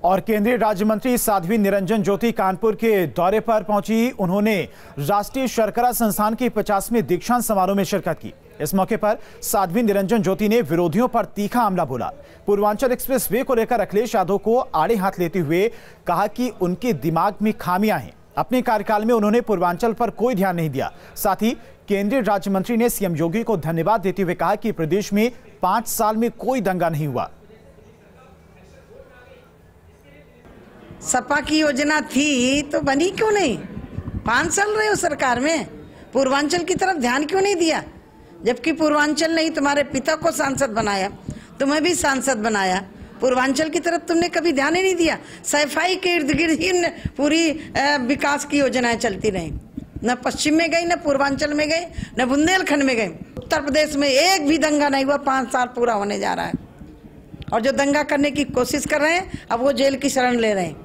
और केंद्रीय राज्य मंत्री साध्वी निरंजन ज्योति कानपुर के दौरे पर पहुंची। उन्होंने राष्ट्रीय शर्करा संस्थान के 50वें दीक्षांत समारोह में शिरकत की। इस मौके पर साध्वी निरंजन ज्योति ने विरोधियों पर तीखा हमला बोला। पूर्वांचल एक्सप्रेस वे को लेकर अखिलेश यादव को आड़े हाथ लेते हुए कहा कि उनके दिमाग में खामियां हैं। अपने कार्यकाल में उन्होंने पूर्वांचल पर कोई ध्यान नहीं दिया। साथ ही केंद्रीय राज्य मंत्री ने सीएम योगी को धन्यवाद देते हुए कहा कि प्रदेश में 5 साल में कोई दंगा नहीं हुआ। सपा की योजना थी तो बनी क्यों नहीं? 5 साल रहे हो सरकार में, पूर्वांचल की तरफ ध्यान क्यों नहीं दिया? जबकि पूर्वांचल ने ही तुम्हारे पिता को सांसद बनाया, तुम्हें भी सांसद बनाया, पूर्वांचल की तरफ तुमने कभी ध्यान ही नहीं दिया। सफाई के इर्द गिर्द ही पूरी विकास की योजनाएं चलती रही, न पश्चिम में गई, न पूर्वांचल में गई, न बुंदेलखंड में गई। उत्तर प्रदेश में एक भी दंगा नहीं हुआ। 5 साल पूरा होने जा रहा है और जो दंगा करने की कोशिश कर रहे हैं अब वो जेल की शरण ले रहे हैं।